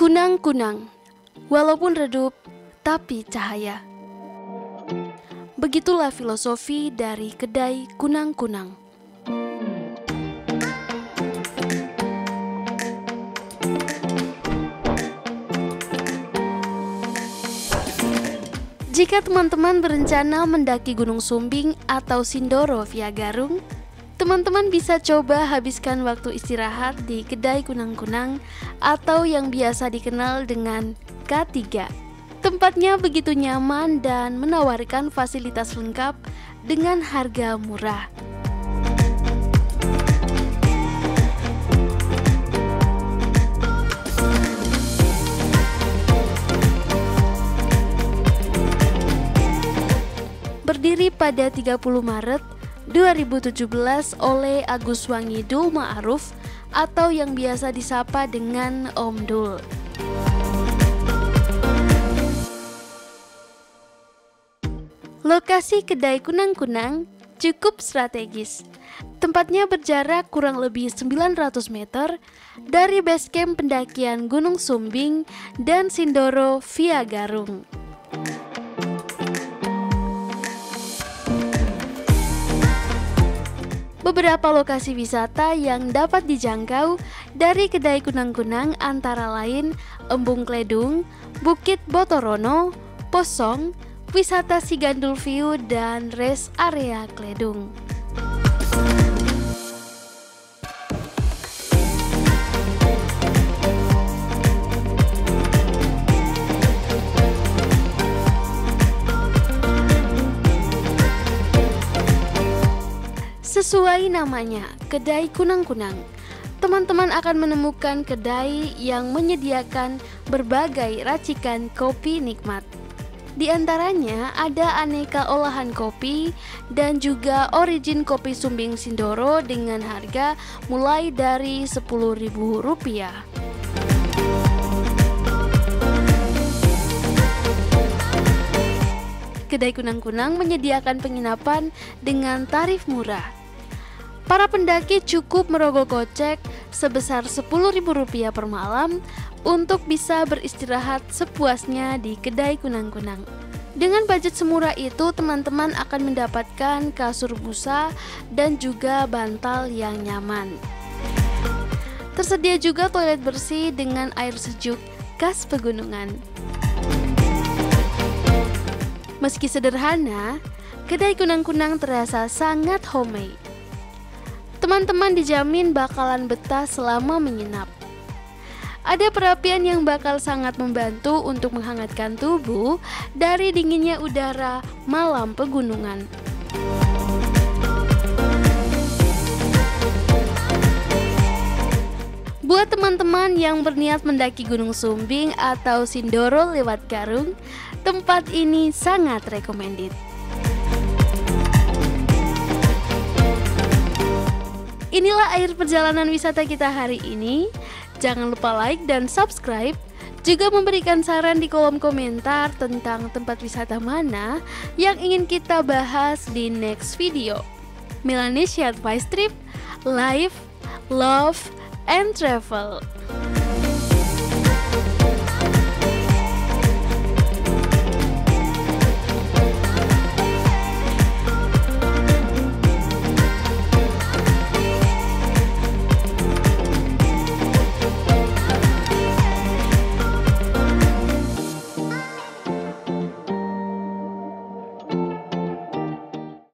Kunang-kunang, walaupun redup, tapi cahaya. Begitulah filosofi dari kedai kunang-kunang. Jika teman-teman berencana mendaki Gunung Sumbing atau Sindoro via Garung, teman-teman bisa coba habiskan waktu istirahat di kedai kunang-kunang atau yang biasa dikenal dengan K3. Tempatnya begitu nyaman dan menawarkan fasilitas lengkap dengan harga murah. Berdiri pada 30 Maret 2017 oleh Agus Wangidul Ma'aruf atau yang biasa disapa dengan Om Dul. Lokasi kedai kunang-kunang cukup strategis. Tempatnya berjarak kurang lebih 900 meter dari base camp pendakian Gunung Sumbing dan Sindoro via Garung. Beberapa lokasi wisata yang dapat dijangkau dari kedai kunang-kunang antara lain Embung Kledung, Bukit Botorono, Posong, wisata Sigandul View, dan rest area Kledung. Sesuai namanya, kedai kunang-kunang, teman-teman akan menemukan kedai yang menyediakan berbagai racikan kopi nikmat. Di antaranya ada aneka olahan kopi dan juga origin kopi Sumbing Sindoro dengan harga mulai dari Rp10.000. Kedai kunang-kunang menyediakan penginapan dengan tarif murah. Para pendaki cukup merogoh kocek sebesar Rp10.000 per malam untuk bisa beristirahat sepuasnya di kedai kunang-kunang. Dengan budget semurah itu, teman-teman akan mendapatkan kasur busa dan juga bantal yang nyaman. Tersedia juga toilet bersih dengan air sejuk khas pegunungan. Meski sederhana, kedai kunang-kunang terasa sangat homemade. Teman-teman dijamin bakalan betah selama menginap. Ada perapian yang bakal sangat membantu untuk menghangatkan tubuh dari dinginnya udara malam pegunungan. Buat teman-teman yang berniat mendaki Gunung Sumbing atau Sindoro lewat Garung, tempat ini sangat recommended. Inilah akhir perjalanan wisata kita hari ini. Jangan lupa like dan subscribe. Juga memberikan saran di kolom komentar tentang tempat wisata mana yang ingin kita bahas di next video. Melanesia Advice Trip, Life, Love, and Travel.